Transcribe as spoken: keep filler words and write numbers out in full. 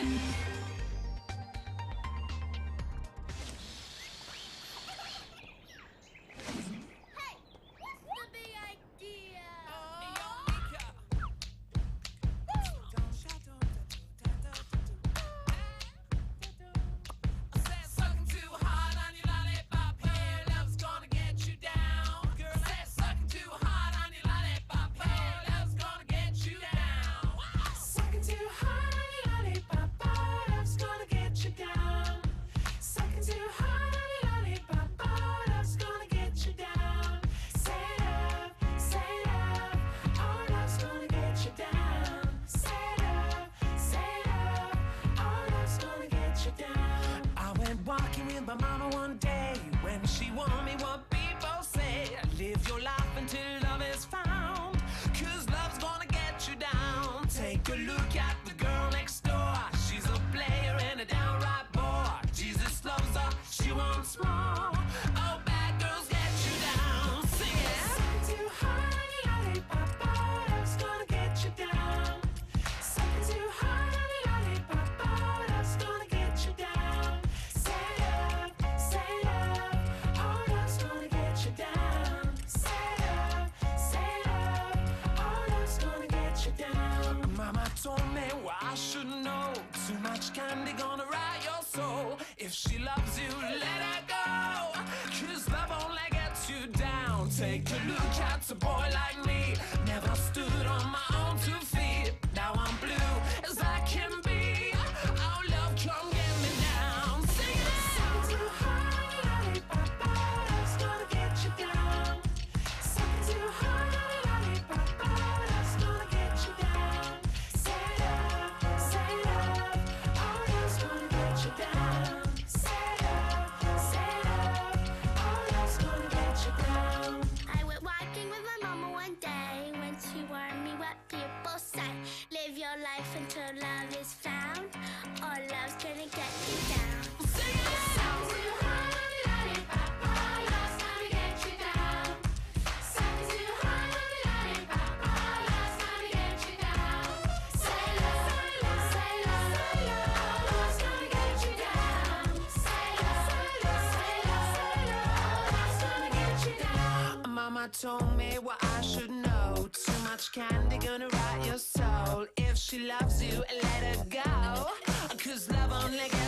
My mama one day when she warned me what people say. Live your life until love is found, cause love's gonna get you down. Take a look at the girl next door. She's a player and a downright bore. Jesus loves her, she wants more. Oh, bad girls get you down. Sing it. Sucking too hard on your lollipop, oh, love's gonna get you down. Sucking too hard on your lollipop, oh, love's gonna get you down. Mama told me what I should know. Too much candy gonna rot your soul. If she loves you, let her go, cause love only gets you down. Take a look at a boy like me. Never stood on my own two feet. Now I'm blue as I can be. Oh, love, come get me down. Sing it. Sucking too hard on your lollipop, oh, love's gonna get you down. Sucking too hard on your lollipop, oh, love's gonna get you down. Live your life until love is found, or love's gonna get you down. Sing it! Sucking too hard on your lollipop, oh, love's gonna get you down. Sucking too hard on your lollipop, oh, love's gonna get you down. Say love, say love, say love, say love, love's gonna get you down. Say love, say love, say love, say love, love's gonna get you down. Mama told me what I should know. Too much candy gonna rot your soul. If she loves you, let her go, cause love only gets